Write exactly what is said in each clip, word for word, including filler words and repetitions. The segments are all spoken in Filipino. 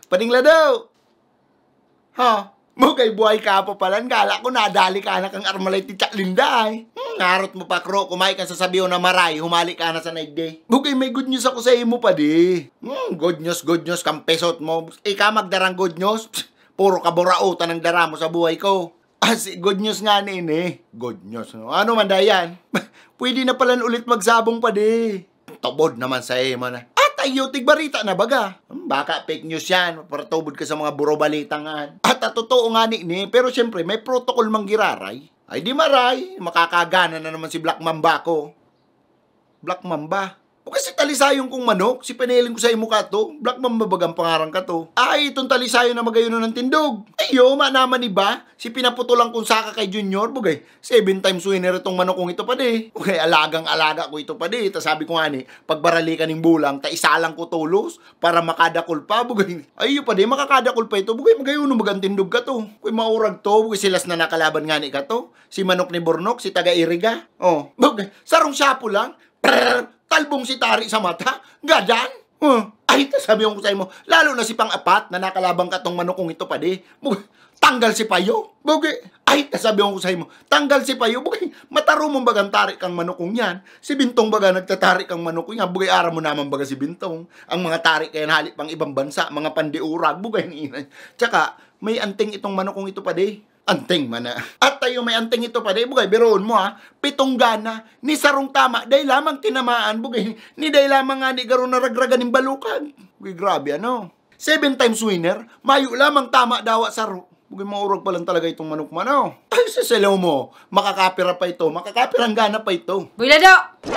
Padingla daw. Ha? Mo kay buhay ka pa pala. Gala ko nadali ka na kang armalay ti Tsak Linda ay. Hmm, ngarot mo pa, Kro. Kumay ka sa sabiyo na maray. Humali ka na sa naigde. Bukay may good news ako sa imo pa di. Hmm, good news, good news. Kampesot mo. Ika magdarang good news. Puro kaburautan ang dara mo sa buhay ko. Ah, si good news nga ni ini. Good news. No? Ano man dayan? Pwede na pala ulit magsabong pa di. Tobod naman sa imo na. At ayo, tigbarita na baga. Baka fake news yan. Para tubod ka sa mga buro balitangan. At at totoo nga ni ini. Pero syempre, may protocol manggiraray. Ay di maray. Makakagana na naman si Black Mamba ko. Black Mamba? O kasi talisayong kong manok. Si paniling ko sa imo ka to. Black Mamba bagang pangarang ka to. Ay, itong talisayon na magayon ng tindog. Ayo, manaman iba. Si pinaputulang kong saka kay Junior. Bugay, seven times winner itong manok kong ito pa di. Okay, alagang-alaga ko ito pa di. Tapos sabi ko nga ni, pagbarali ka ng bulang, ta isa lang ko tulos para makadakol pa. Bugay, ayo pa di, makakadakol pa ito. Bugay, magayon no magantindog ka to. Kung maurag to, bugay silas na nakalaban nga ni ka to. Si manok ni Bornok, si taga-iriga. Oh, bugay, sarong sapo lang. Prrrr! Talbong si Tari sa mata? Gadan? Huh. Ay, sabi ko sa mo, lalo na si pang-apat na nakalabang ka tong manokong ito pa di. Bugay, tanggal si Payo. Bugay, ay, sabi ko sa mo, tanggal si Payo. Bugay, mataro mong bagang tarik kang manokong yan. Si Bintong baga nagtatarik kang manokong yan. Bugay, ara mo naman baga si Bintong. Ang mga tarik kaya halip pang ibang bansa, mga pandiurag. Bugay, niinay. Tsaka, may anting itong manokong ito pa di. Anting man na. At tayo may anting ito pa. Day, bugay, biroon mo ha. Pitong gana. Ni sarong tama. Day lamang tinamaan. Bugay, ni day lamang nga ni garo naragragan ng balukan. Bugay, grabe ano. Seven times winner. Mayo lamang tama dawa saro. Bugay, maurog pa lang talaga itong manok man oh. Ay, sasalaw mo. Makakapira pa ito. Makakapirang gana pa ito. Buylado!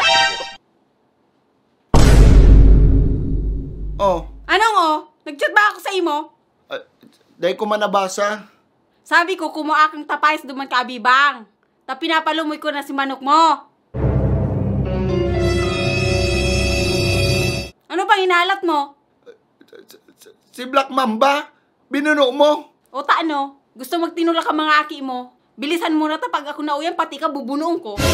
Oh. Anong oh? Nag-chat ba ako sa imo? Uh, day ko man nabasa. Sabi ko, kumuha kang tapayas duman ka abibang. Ta pinapalumoy ko na si manok mo. Ano pang inalat mo? Si Black Mamba? Binuno mo? O ta ano? Gusto magtinula ka mga aki mo? Bilisan mo na ta pag ako nauyan, pati ka bubunuon ko.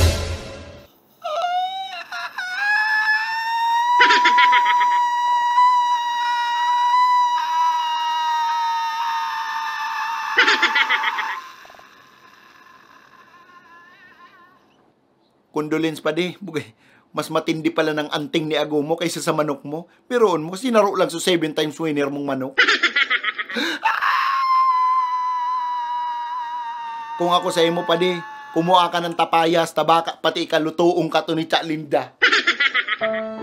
Condolence pa di, bugay. Mas matindi pala ng anting ni Agomo kaysa sa manok mo. Biroon mo, sinaro lang sa seven times winner mong manok. Kung ako sa imo pa di, kumuha ka ng tapayas, tabaka, pati ikalutuong ka to ni Tsak Linda.